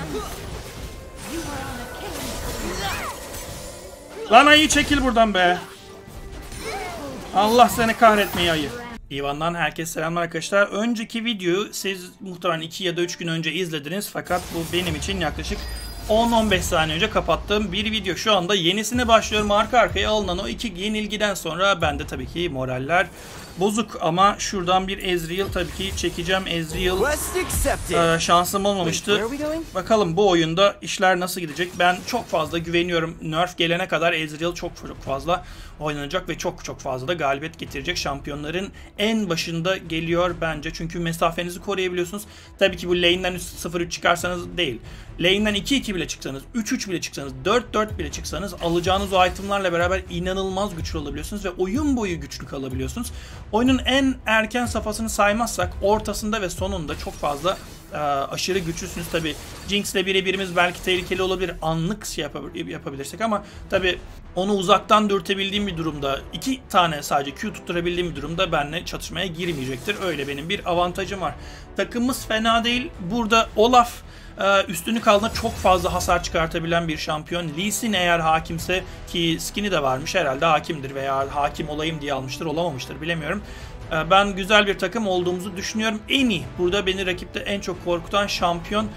Lan ayı çekil buradan be. Allah seni kahretmeyi ayı. Ivan'dan herkese selamlar arkadaşlar. Önceki videoyu siz muhtemelen 2 ya da 3 gün önce izlediniz. Fakat bu benim için yaklaşık 10-15 saniye önce kapattığım bir video. Şu anda yenisine başlıyorum. Arka arkaya alınan o 2 yenilgiden sonra bende tabii ki moraller bozuk. Ama şuradan bir Ezreal tabii ki çekeceğim. Ezreal şansım olmamıştı. Bakalım bu oyunda işler nasıl gidecek. Ben çok fazla güveniyorum. Nerf gelene kadar Ezreal çok fazla oynanacak ve çok fazla da galibiyet getirecek. Şampiyonların en başında geliyor bence. Çünkü mesafenizi koruyabiliyorsunuz. Tabii ki bu lane'den 0-3 çıkarsanız değil. Lane'den 2-2 bile çıksanız, 3-3 bile çıksanız, 4-4 bile çıksanız alacağınız o itemlarla beraber inanılmaz güçlü olabiliyorsunuz ve oyun boyu güçlü kalabiliyorsunuz. Oyunun en erken safhasını saymazsak ortasında ve sonunda çok fazla aşırı güçlüsünüz. Tabi Jinx'le birebirimiz belki tehlikeli olabilir, anlık şey yapabilirsek ama tabi onu uzaktan dürtebildiğim bir durumda, 2 tane sadece Q tutturabildiğim bir durumda benimle çatışmaya girmeyecektir. Öyle benim bir avantajım var. Takımımız fena değil. Burada Olaf üstünlük altında çok fazla hasar çıkartabilen bir şampiyon. Lee Sin eğer hakimse, ki skin'i de varmış, herhalde hakimdir veya hakim olayım diye almıştır, olamamıştır, bilemiyorum. Ben güzel bir takım olduğumuzu düşünüyorum. Annie burada beni rakipte en çok korkutan şampiyon.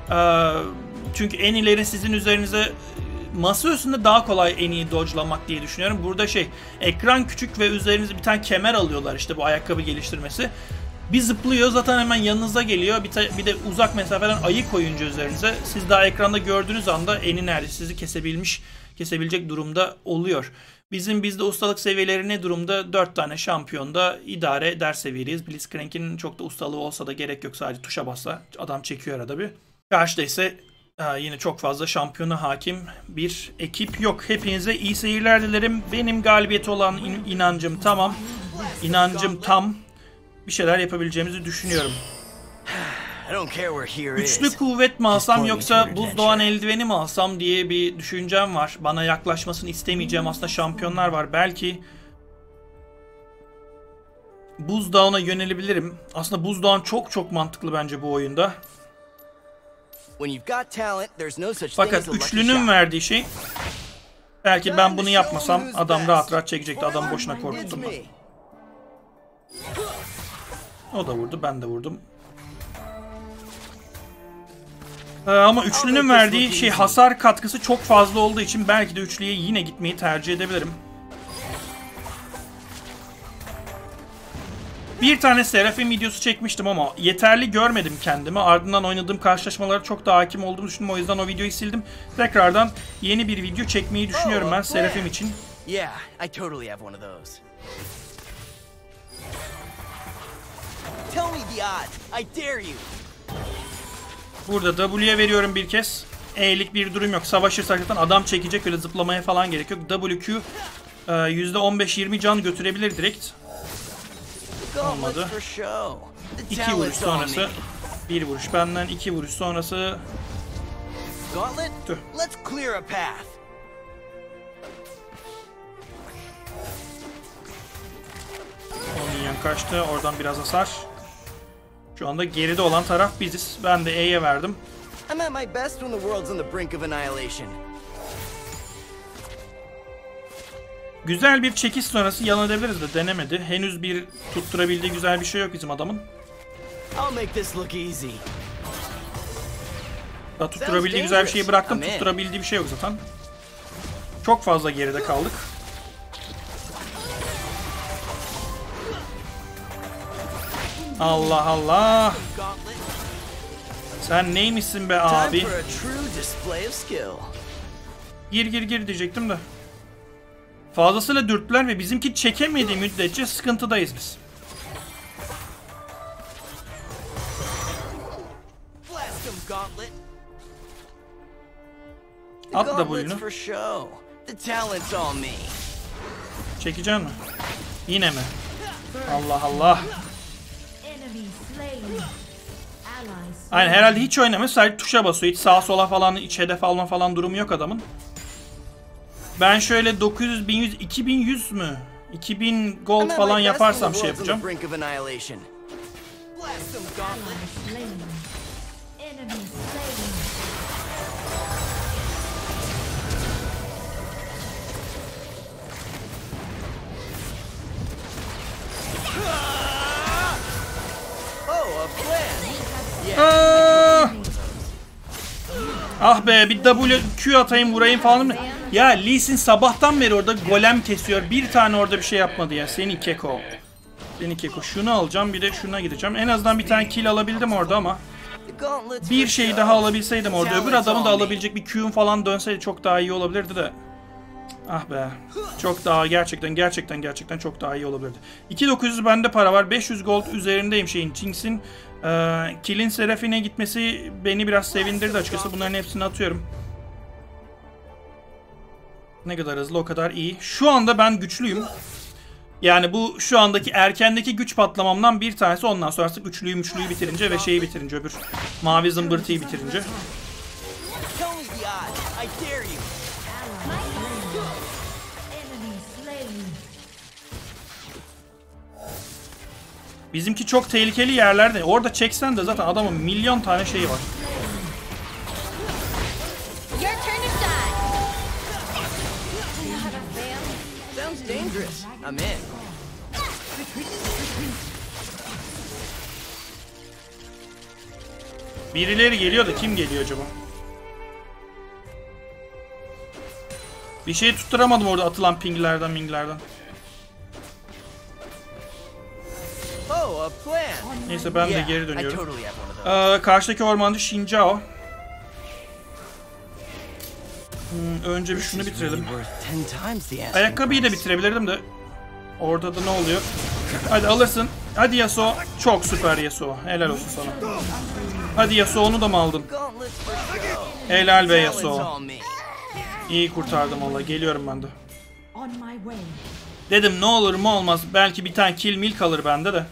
Çünkü Annie'lerin sizin üzerinize masa üstünde daha kolay Annie'yi dodge'lamak diye düşünüyorum. Burada ekran küçük ve üzerinize bir tane kemer alıyorlar, işte bu ayakkabı geliştirmesi. Bir zıplıyor zaten hemen yanınıza geliyor. Bir de uzak mesafeden ayı koyunca üzerinize, siz daha ekranda gördüğünüz anda Annie neredeyse sizi kesebilecek durumda oluyor. Bizde ustalık seviyeleri ne durumda? 4 tane şampiyonda idare eder seviyeyiz. Blitzcrank'in çok da ustalığı olsa da gerek yok, sadece tuşa bassa adam çekiyor arada bir. Karşıda ise yine çok fazla şampiyona hakim bir ekip yok. Hepinize iyi seyirler dilerim. Benim galibiyeti olan inancım tamam. İnancım tam. Bir şeyler yapabileceğimizi düşünüyorum. Güçlü kuvvet mi alsam yoksa buzdoğan eldiveni mi alsam diye bir düşüncem var. Bana yaklaşmasını istemeyeceğim aslında şampiyonlar var. Belki buzdağına yönelebilirim. Aslında buzdoğan çok mantıklı bence bu oyunda. Fakat üçlünün verdiği şey, belki ben bunu yapmasam adam rahat çekecekti. Adam boşuna korkuttum ben. O da vurdu, ben de vurdum. Ama üçlünün verdiği hasar katkısı çok fazla olduğu için belki de üçlüye yine gitmeyi tercih edebilirim. Bir tane Seraphim videosu çekmiştim ama yeterli görmedim kendimi. Ardından oynadığım karşılaşmalara çok daha hakim olduğumu düşündüm. O yüzden o videoyu sildim. Tekrardan yeni bir video çekmeyi düşünüyorum ben Seraphim için. Burada W'ye veriyorum bir kez. E'lik bir durum yok. Savaşırsak zaten adam çekecek, öyle zıplamaya falan gerek yok. WQ %15-20 can götürebilir direkt. Olmadı. 2 vuruş sonrası. 1 vuruş benden, 2 vuruş sonrası. Tüh. O minyon kaçtı. Oradan biraz hasar. Şu anda geride olan taraf biziz. Ben de E'ye verdim. Güzel bir çekiş sonrası yalan edebiliriz de denemedi. Henüz bir tutturabildiği güzel bir şey yok bizim adamın. Daha tutturabildiği güzel bir şeyi bıraktım. Tutturabildiği bir şey yok zaten. Çok fazla geride kaldık. Allah Allah. Sen neymişsin be abi? Gir diyecektim de. Fazlasıyla dürttüler ve bizimki çekemediği müddetçe sıkıntıdayız biz. At W'nu. Çekeceğim mi? Yine mi? Allah Allah. Aynen, herhalde hiç oynamıyor, sadece tuşa basıyor. Hiç sağa sola falan, hiç hedef alma falan durumu yok adamın. Ben şöyle 900, 1100, 2100 mü? 2000 gold falan yaparsam yapacağım. Ah be, bir W, Q atayım vurayım falan mı? Ya Lee Sin sabahtan beri orada golem kesiyor. Bir tane orada bir şey yapmadı ya. Seni keko. Seni keko. Şunu alacağım, bir de şuna gideceğim. En azından bir tane kill alabildim orada ama bir şey daha alabilseydim orada. Öbür adamı da alabilecek bir Q'um falan dönseydi çok daha iyi olabilirdi de. Ah be. Çok daha gerçekten çok daha iyi olabilirdi. 2900 bende para var. 500 gold üzerindeyim şeyin. Jinx'in kill'in Seraphine gitmesi beni biraz sevindirdi açıkçası. Bunların hepsini atıyorum. Ne kadar hızlı o kadar iyi. Şu anda ben güçlüyüm. Yani bu şu andaki erkendeki güç patlamamdan bir tanesi, ondan sonra artık üçlüyü bitirince ve şeyi bitirince, öbür mavi zımbırtıyı bitirince. Bizimki çok tehlikeli yerlerde. Orada çeksen de zaten adamın milyon tane şeyi var. Birileri geliyor da kim geliyor acaba? Bir şey tutturamadım orada atılan pinglerden. Neyse ben de geri dönüyorum. Karşıdaki ormancı Shinjao. Önce bir şunu bitirelim. Ayakkabıyı da bitirebilirdim de. Orada da ne oluyor? Hadi alırsın. Hadi Yasuo. Çok süper Yasuo. Helal olsun sana. Hadi Yasuo, onu da mı aldın? Helal be Yasuo. İyi kurtardım valla. Geliyorum ben de. Dedim ne olur mu olmaz. Belki bir tane kill mil kalır bende de.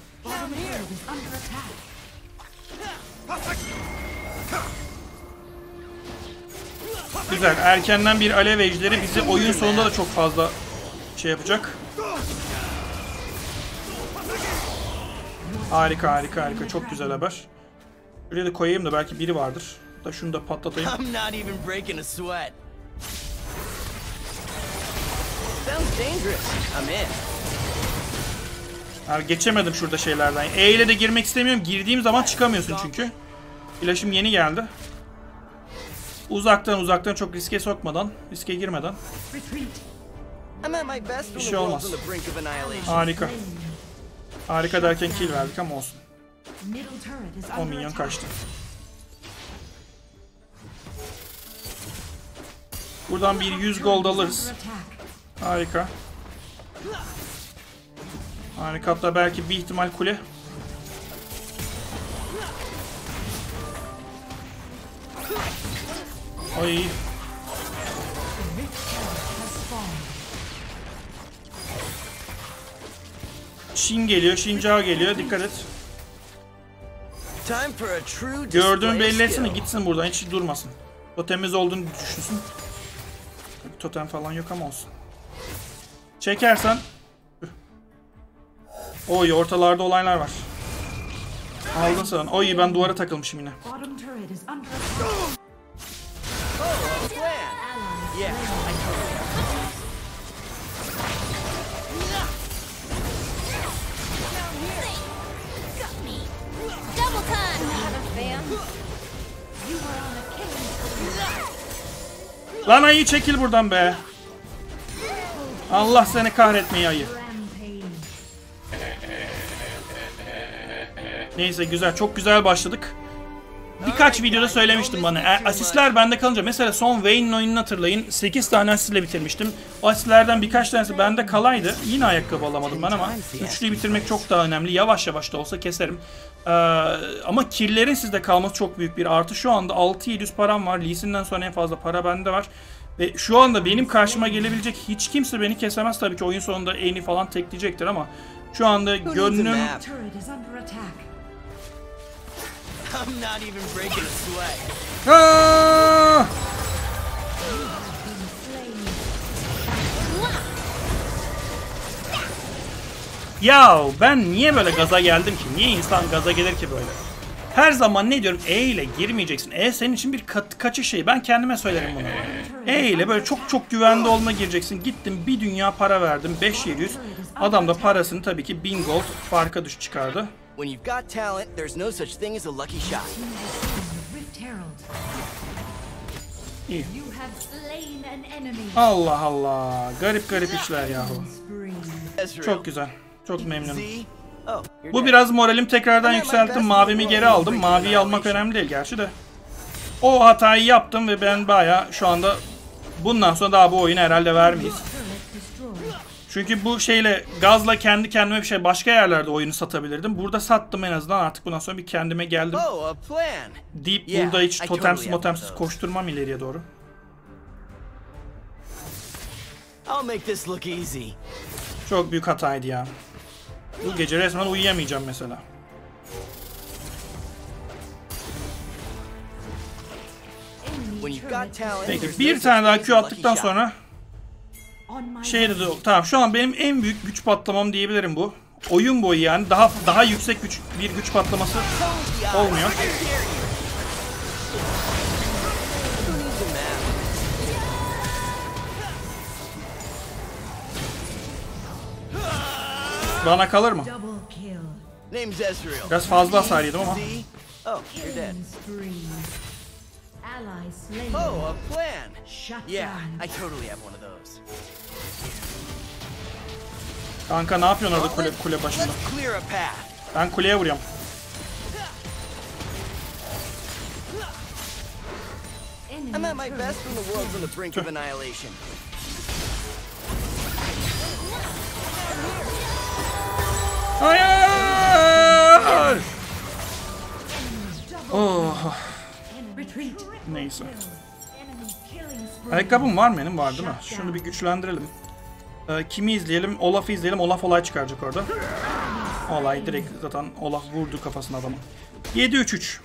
Güzel. Erkenden bir alev ejderi bizi oyun sonunda da çok fazla şey yapacak. Harika. Çok güzel haber. Şuraya da koyayım da belki biri vardır. Da şunu da patlatayım. Abi geçemedim şurada şeylerden. E ile de girmek istemiyorum. Girdiğim zaman çıkamıyorsun çünkü. Flash'ım yeni geldi. Uzaktan çok riske sokmadan, riske girmeden. Bir şey olmaz. Harika. Harika derken kill verdik ama olsun. O minyon kaçtı. Buradan bir 100 gold alırız. Harika. Harika, hatta belki bir ihtimal kule. Ay. Shin geliyor, Shinjao geliyor. Dikkat et. Gördüğün belli etsene, gitsin buradan, hiç durmasın. Totemiz olduğunu düşünsün. Totem falan yok ama olsun. Çekersen. Oy, ortalarda olaylar var. Aldın sen. Oy, ben duvara takılmışım yine. Lan ayı, çekil buradan be. Allah seni kahretmeyi ayı. Neyse güzel, çok güzel başladık. Birkaç videoda söylemiştim bana. Asistler bende kalınca, mesela son Vayne'in oyununu hatırlayın. 8 tane asistle bitirmiştim. O asistlerden birkaç tanesi bende kalaydı. Yine ayakkabı alamadım ben ama üçlüyü bitirmek çok daha önemli. Yavaş yavaş da olsa keserim. Ama kill'lerin sizde kalması çok büyük bir artı. Şu anda 6700 param var. Lee Sin'den sonra en fazla para bende var. Ve şu anda benim karşıma gelebilecek hiç kimse beni kesemez. Tabii ki oyun sonunda Annie falan tekleyecektir ama şu anda gönlüm... Ya ben niye böyle gaza geldim ki? Niye insan gaza gelir ki böyle? Her zaman ne diyorum? E ile girmeyeceksin. E senin için bir kaçış şeyi. Ben kendime söylerim bunu. E ile böyle çok güvende olma gireceksin. Gittim bir dünya para verdim. 5700. Adam da parasını tabii ki 1000 gold farka çıkardı. İyi. Allah Allah. Garip garip işler yahu. Çok güzel. Çok memnunum. Bu biraz moralim tekrardan yükselttim. Mavimi geri aldım. Maviyi almak önemli değil gerçi de. O hatayı yaptım ve ben bayağı şu anda bundan sonra daha bu oyunu herhalde vermeyiz. Çünkü bu şeyle gazla kendi kendime bir şey başka yerlerde oyunu satabilirdim. Burada sattım en azından, artık bundan sonra bir kendime geldim. Deyip burada hiç totemsiz motemsiz koşturmam ileriye doğru. Çok büyük hataydı ya. Bu gece resmen uyuyamayacağım mesela. Peki bir tane daha Q attıktan sonra şeyde de tamam, şu an benim en büyük güç patlamam diyebilirim bu. Oyun boyu yani daha yüksek bir güç patlaması olmuyor. Bana kalır mı? Biraz fazla hasar yedim ama. Kanka ne yapıyorsun orada kule başında? Ben kuleye vuruyorum. I'm at my best when the world's on the brink of annihilation. Hayır! Oh. Neyse. Ayakkabım var mı benim? Var değil mi? Şunu bir güçlendirelim. Kimi izleyelim? Olaf'ı izleyelim. Olaf olay çıkaracak orada. Olay direkt zaten Olaf vurdu kafasına adamı. 7-3-3.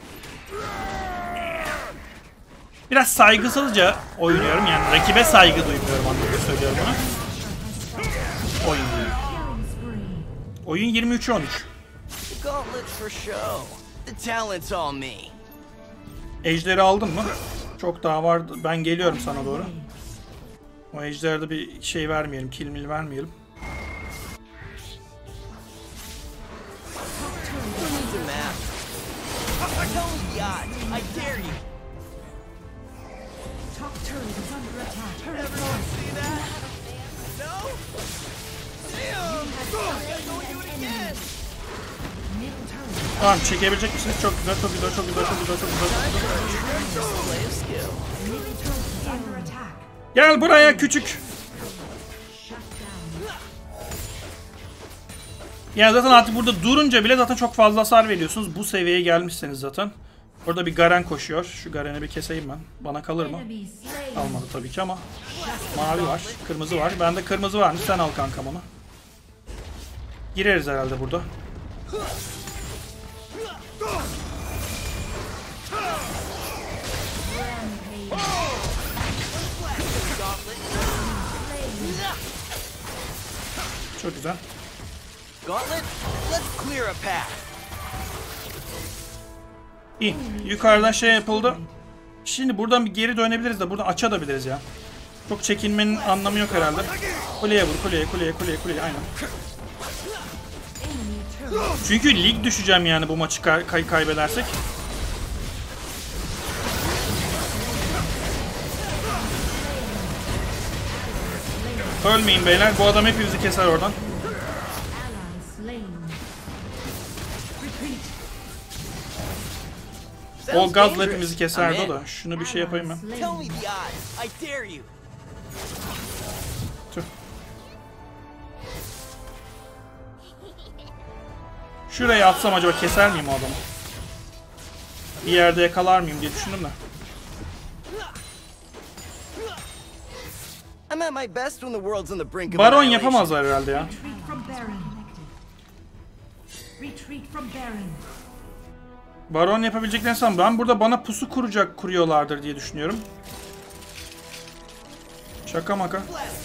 Biraz saygısızca oynuyorum, yani rakibe saygı duymuyorum anlamında söylüyorum bunu. Oyun 23-13. Ejderi aldın mı? Çok daha var. Ben geliyorum sana doğru. O ejderde bir şey vermeyelim, kill mill vermeyelim. Tamam, çekebilecek misiniz? Çok güzel, çok güzel, çok güzel, çok güzel, çok güzel. Gel buraya küçük. Yani zaten artık burada durunca bile zaten çok fazla hasar veriyorsunuz. Bu seviyeye gelmişseniz zaten. Orada bir Garen koşuyor. Şu Garen'i bir keseyim ben. Bana kalır mı? Almadı tabii ki ama. Mavi var, kırmızı var. Bende kırmızı varmış. Sen al kankam onu. Gireriz herhalde burada. Çok güzel. İyi. Yukarıdan şey yapıldı. Şimdi buradan bir geri dönebiliriz de buradan açabiliriz ya. Çok çekinmenin anlamı yok herhalde. Kuleye vur, kuleye. Aynen. Çünkü lig düşeceğim yani bu maçı kaybedersek. Ölmeyin beyler. Bu adam hepimizi keser oradan. O gazla hepimizi keserdi o da. Şunu bir şey yapayım ben. Tüh. Şuraya atsam acaba keser miyim o adamı? Bir yerde yakalar mıyım diye düşündüm de. Baron yapamazlar herhalde ya. Baron yapabileceklerini sanmıyorum. Ben burada bana pusu kuruyorlardır diye düşünüyorum. Şaka maka.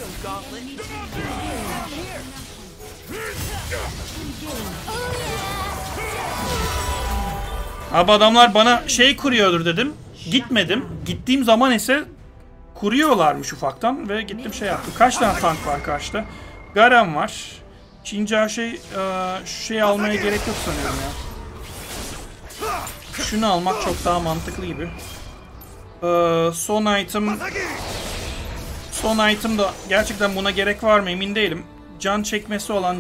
Abi adamlar bana şey kuruyordur dedim. Gitmedim. Gittiğim zaman ise kuruyorlarmış ufaktan ve gittim şey yaptım. Kaç tane tank var karşıda? Garen var. İkinci şey şu şeyi almaya gerek yok sanıyorum ya. Şunu almak çok daha mantıklı gibi. Son item. Son item da gerçekten buna gerek var mı emin değilim. Can çekmesi olan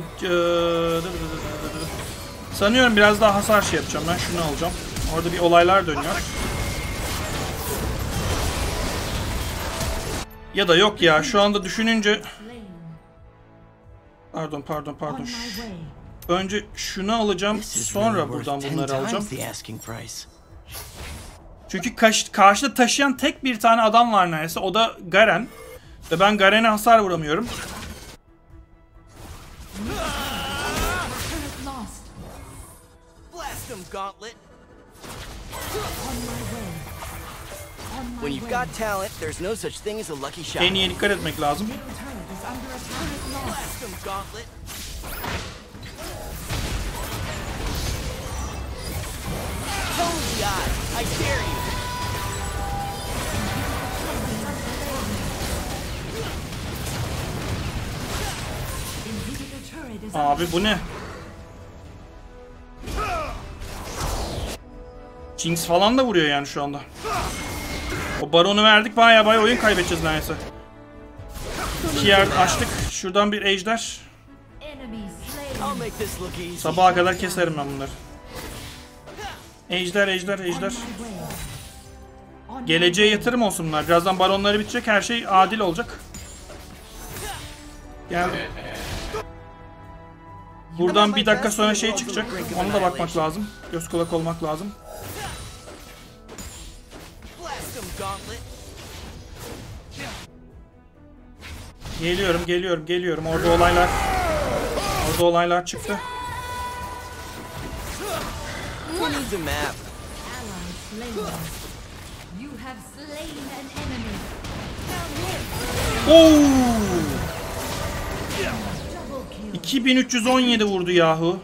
sanıyorum biraz daha hasar şey yapacağım. Ben şunu alacağım. Orada bir olaylar dönüyor. Ya da yok ya şu anda düşününce pardon. Önce şunu alacağım sonra buradan bunları alacağım. Çünkü karşıda taşıyan tek bir tane adam var neredeyse. O da Garen. Ve ben Garen'e hasar vuramıyorum. En iyi dikkat etmek lazım. Abi bu ne? Jinx falan da vuruyor yani şu anda. O baronu verdik baya oyun kaybedeceğiz neredeyse. 2 yer açtık. Şuradan bir ejder. Sabaha kadar keserim ben bunları. Ejder. Geleceğe yatırım olsun bunlar. Birazdan baronları bitecek. Her şey adil olacak. Geldim. Buradan bir dakika sonra şey çıkacak. Ona da bakmak lazım. Göz kulak olmak lazım. Geliyorum. Orada olaylar çıktı. Oo! 2317 vurdu yahu.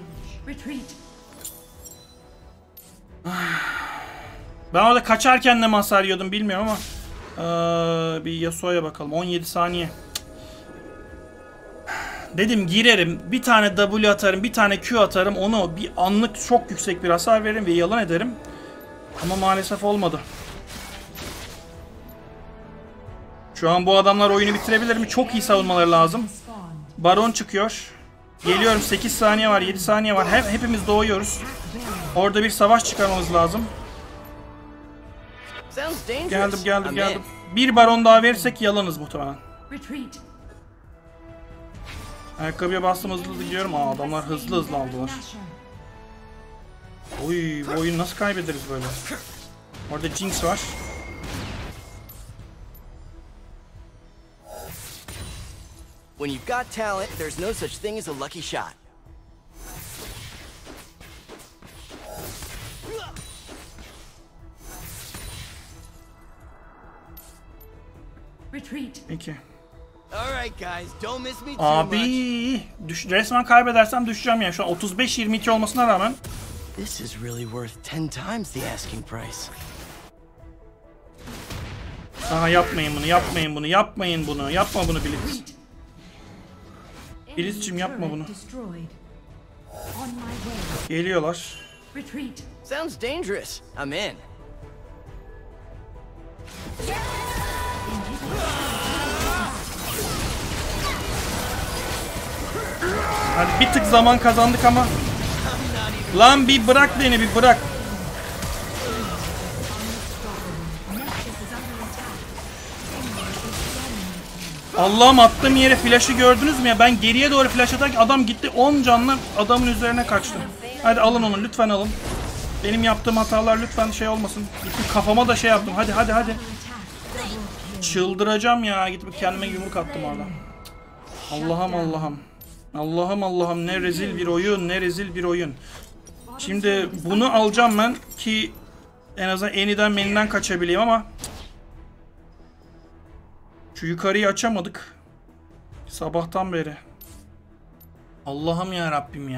Ben orada kaçarken ne hasar yiyordum bilmiyorum ama bir Yasuo'ya bakalım. 17 saniye. Dedim girerim, bir tane W atarım, bir tane Q atarım, onu bir anlık çok yüksek bir hasar veririm ve yalan ederim. Ama maalesef olmadı. Şu an bu adamlar oyunu bitirebilir mi? Çok iyi savunmaları lazım. Baron çıkıyor. Geliyorum, 8 saniye var, 7 saniye var. Hepimiz doğuyoruz. Orada bir savaş çıkarmamız lazım. Geldim. Bir baron daha verirsek yalanız muhtemelen. Ayakkabıya bastım, hızlı gidiyorum. Adamlar hızlı aldılar. Oy, bu oyunu nasıl kaybederiz böyle? Orada Jinx var. When you've got talent, there's no such thing as a lucky shot. Retreat. Peki. Alright guys, don't miss me too much. Abi, resmen kaybedersem düşeceğim ya. Şu an 35-22 olmasına rağmen. This is really worth 10 times the asking price. Aha, yapmayın bunu. Yapma bunu Blitz. Blitz'cim yapma bunu. Geliyorlar. Sounds dangerous. I'm in. Hadi bir tık zaman kazandık ama. Lan bir bırak beni, bir bırak. Allah'ım, attığım yere flash'ı gördünüz mü ya? Ben geriye doğru flash atarken adam gitti 10 canlı adamın üzerine kaçtı. Hadi alın onu, lütfen alın. Benim yaptığım hatalar lütfen şey olmasın. Gittim kafama da şey yaptım. Hadi. Çıldıracağım ya. Gidip kendime yumruk attım orada. Allah'ım, ne rezil bir oyun. Şimdi bunu alacağım ben ki en azından Eni'den kaçabileyim ama şu yukarıyı açamadık sabahtan beri. Allah'ım ya Rabbim.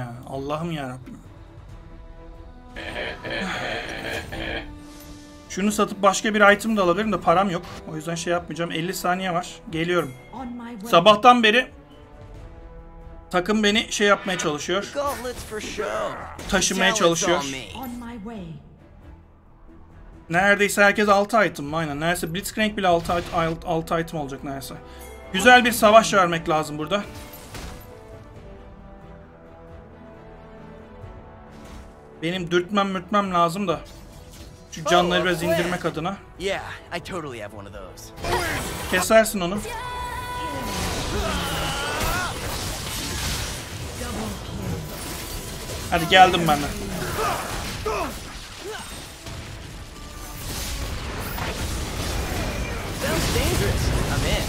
Şunu satıp başka bir item de alabilirim de param yok. O yüzden şey yapmayacağım. 50 saniye var. Geliyorum. Sabahtan beri takım beni şey yapmaya çalışıyor. Taşımaya çalışıyor. Neredeyse herkes 6 item. Aynen. Neredeyse Blitzcrank bile 6 item olacak neredeyse. Güzel bir savaş vermek lazım burada. Benim dürtmem lazım da. Şu canları biraz indirmek adına. Yeah, I totally have one of those. Kesersin onu. Hadi geldim ben de. Sounds dangerous. I'm in.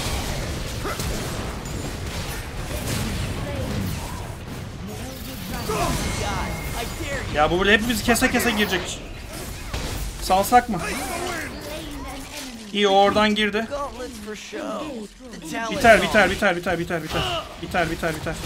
God, I dare you. Ya bu burada hepimizi kese girecek. Salsak mı? İyi, o oradan girdi. Gauntlets for show. The talent Biter. gone. Biter.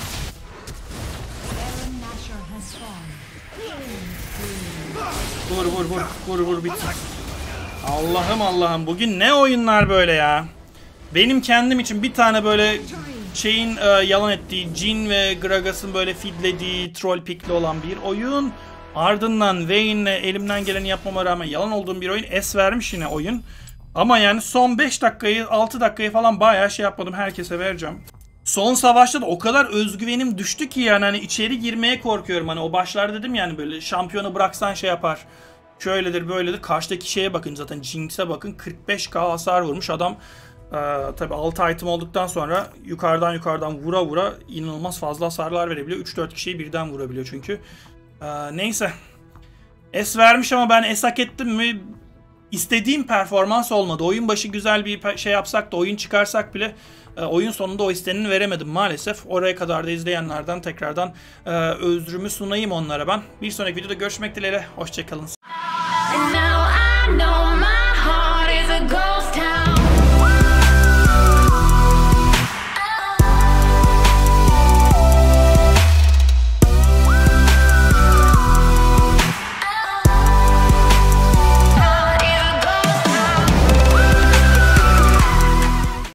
Vur bitsin. Allah'ım bugün ne oyunlar böyle ya. Benim kendim için bir tane böyle şeyin yalan ettiği, Jhin ve Gragas'ın böyle feedlediği, troll pickli olan bir oyun. Ardından Vayne'le elimden geleni yapmama rağmen yalan olduğum bir oyun. Es vermiş yine oyun. Ama yani son 5 dakikayı, 6 dakikayı falan bayağı şey yapmadım. Herkese vereceğim. Son savaşta da o kadar özgüvenim düştü ki yani hani içeri girmeye korkuyorum. Hani o başlar dedim yani böyle şampiyonu bıraksan şey yapar. Şöyledir böyledir. Karşıdaki şeye bakın zaten, Jinx'e bakın. 45k hasar vurmuş adam. Tabi 6 item olduktan sonra yukarıdan vura inanılmaz fazla hasarlar verebiliyor. 3-4 kişiyi birden vurabiliyor çünkü. Neyse. Es vermiş ama ben es hak ettim mi? İstediğim performans olmadı. Oyun başı güzel bir şey yapsak da, oyun çıkarsak bile oyun sonunda o isteneni veremedim maalesef. Oraya kadar da izleyenlerden tekrardan özrümü sunayım onlara ben. Bir sonraki videoda görüşmek dileğiyle. Hoşçakalın.